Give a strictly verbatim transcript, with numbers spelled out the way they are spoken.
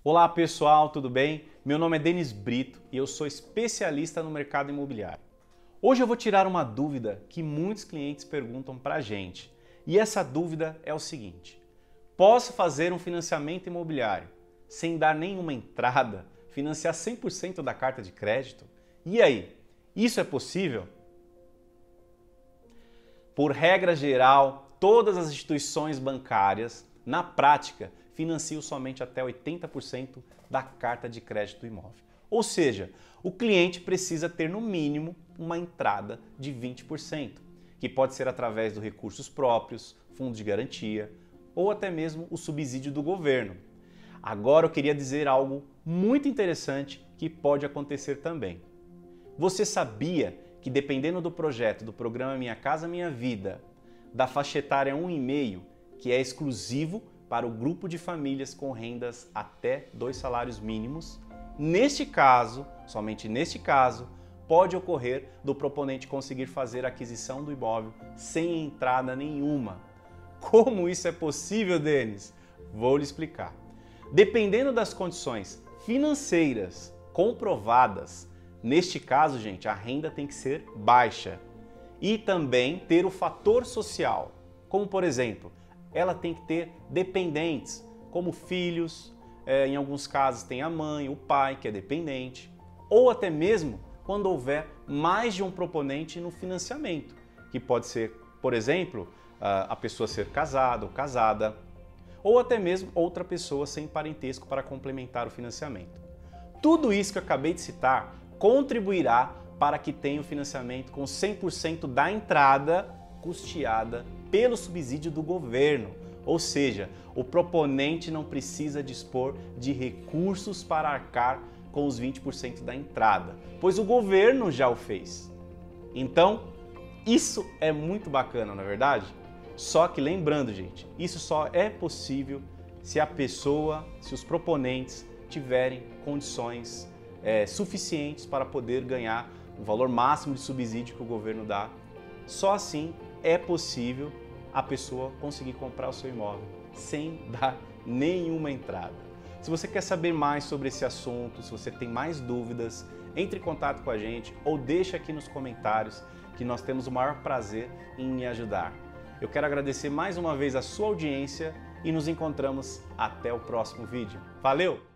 Olá pessoal, tudo bem? Meu nome é Denis Brito e eu sou especialista no mercado imobiliário. Hoje eu vou tirar uma dúvida que muitos clientes perguntam pra gente. E essa dúvida é o seguinte: posso fazer um financiamento imobiliário sem dar nenhuma entrada, financiar cem por cento da carta de crédito? E aí, isso é possível? Por regra geral, todas as instituições bancárias, na prática, financiam somente até oitenta por cento da carta de crédito do imóvel. Ou seja, o cliente precisa ter no mínimo uma entrada de vinte por cento, que pode ser através dos recursos próprios, fundo de garantia ou até mesmo o subsídio do governo. Agora eu queria dizer algo muito interessante que pode acontecer também. Você sabia que dependendo do projeto do programa Minha Casa Minha Vida, da faixa etária um vírgula cinco, que é exclusivo para o grupo de famílias com rendas até dois salários mínimos, neste caso, somente neste caso, pode ocorrer do proponente conseguir fazer a aquisição do imóvel sem entrada nenhuma. Como isso é possível, Denis? Vou lhe explicar. Dependendo das condições financeiras comprovadas, neste caso, gente, a renda tem que ser baixa e também ter o fator social, como por exemplo, ela tem que ter dependentes, como filhos, é, em alguns casos tem a mãe, o pai que é dependente, ou até mesmo quando houver mais de um proponente no financiamento, que pode ser, por exemplo, a pessoa ser casada ou casada, ou até mesmo outra pessoa sem parentesco para complementar o financiamento. Tudo isso que eu acabei de citar contribuirá para que tenha o financiamento com cem por cento da entrada custeada pelo subsídio do governo, ou seja, o proponente não precisa dispor de recursos para arcar com os vinte por cento da entrada, pois o governo já o fez. Então, isso é muito bacana, não é verdade? Só que lembrando, gente, isso só é possível se a pessoa, se os proponentes tiverem condições é, suficientes para poder ganhar o valor máximo de subsídio que o governo dá. Só assim é possível a pessoa conseguir comprar o seu imóvel sem dar nenhuma entrada. Se você quer saber mais sobre esse assunto, se você tem mais dúvidas, entre em contato com a gente ou deixa aqui nos comentários que nós temos o maior prazer em lhe ajudar. Eu quero agradecer mais uma vez a sua audiência e nos encontramos até o próximo vídeo. Valeu!